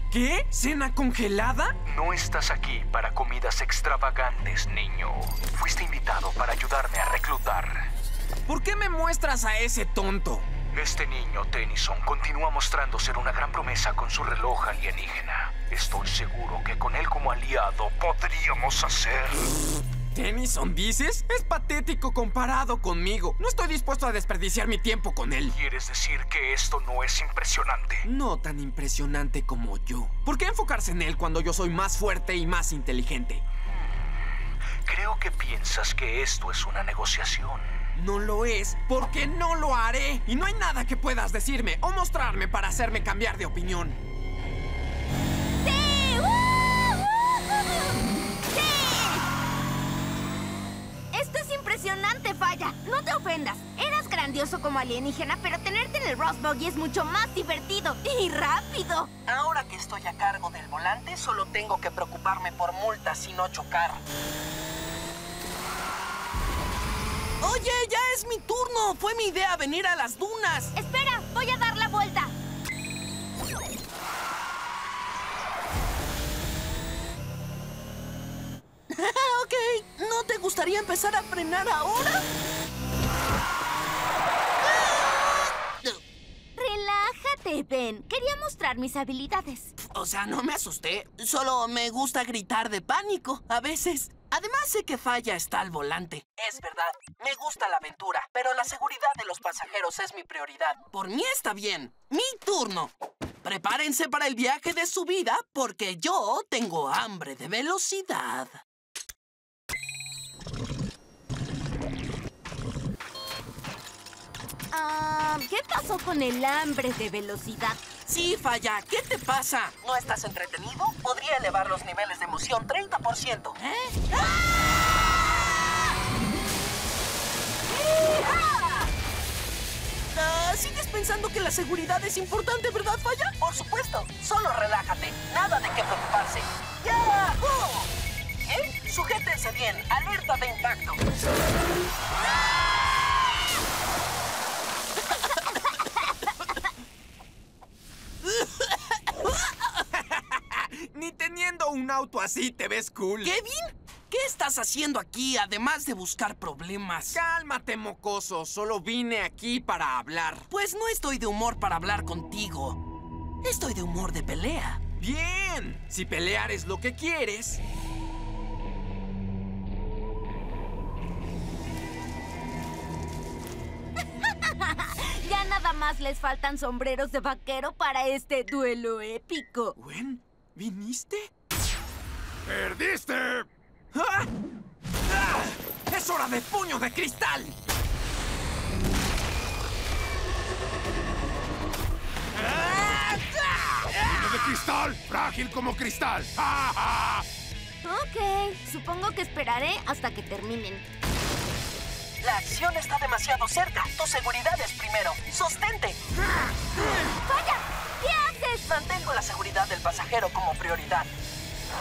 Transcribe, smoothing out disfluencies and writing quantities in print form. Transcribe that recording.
¿Qué? ¿Cena congelada? No estás aquí para comidas extravagantes, niño. Fuiste invitado para ayudarme a reclutar. ¿Por qué me muestras a ese tonto? Este niño, Tennyson, continúa mostrando ser una gran promesa con su reloj alienígena. Estoy seguro que con él como aliado podríamos hacer... ¿Tennyson dices? Es patético comparado conmigo. No estoy dispuesto a desperdiciar mi tiempo con él. ¿Quieres decir que esto no es impresionante? No tan impresionante como yo. ¿Por qué enfocarse en él cuando yo soy más fuerte y más inteligente? Creo que piensas que esto es una negociación. No lo es, porque no lo haré. Y no hay nada que puedas decirme o mostrarme para hacerme cambiar de opinión. ¡Sí! ¡Sí! Esto es impresionante, Falla. No te ofendas. Eras grandioso como alienígena, pero tenerte en el Rust Buggy es mucho más divertido y rápido. Ahora que estoy a cargo del volante, solo tengo que preocuparme por multas y no chocar. Oye, ya es mi turno. Fue mi idea venir a las dunas. Espera, voy a dar la vuelta. Ok, ¿no te gustaría empezar a frenar ahora? Relájate, Ben. Quería mostrar mis habilidades. O sea, no me asusté. Solo me gusta gritar de pánico a veces. Además, sé que Falla está al volante. Es verdad, me gusta la aventura, pero la seguridad de los pasajeros es mi prioridad. Por mí está bien. Mi turno. Prepárense para el viaje de su vida, porque yo tengo hambre de velocidad. ¿Qué pasó con el hambre de velocidad? Sí, Falla, ¿qué te pasa? ¿No estás entretenido? Podría elevar los niveles de emoción 30%. ¿Eh? ¿Sigues pensando que la seguridad es importante, verdad, Falla? Por supuesto. Solo relájate. Nada de qué preocuparse. ¡Ya! ¿Eh? Sujétense bien. Alerta de impacto. Ni teniendo un auto así te ves cool. ¿Kevin? ¿Qué estás haciendo aquí, además de buscar problemas? Cálmate, mocoso. Solo vine aquí para hablar. Pues no estoy de humor para hablar contigo. Estoy de humor de pelea. Bien. Si pelear es lo que quieres... Ya nada más les faltan sombreros de vaquero para este duelo épico. ¿Gwen? ¿Viniste? ¡Perdiste! ¡Ah! ¡Ah! ¡Es hora de puño de cristal! ¡Puño de cristal! ¡Frágil como cristal! ¡Ja, ja! Ok, supongo que esperaré hasta que terminen. La acción está demasiado cerca. Tu seguridad es primero. ¡Sostente! ¡Falla! ¿Qué haces? Mantengo la seguridad del pasajero como prioridad.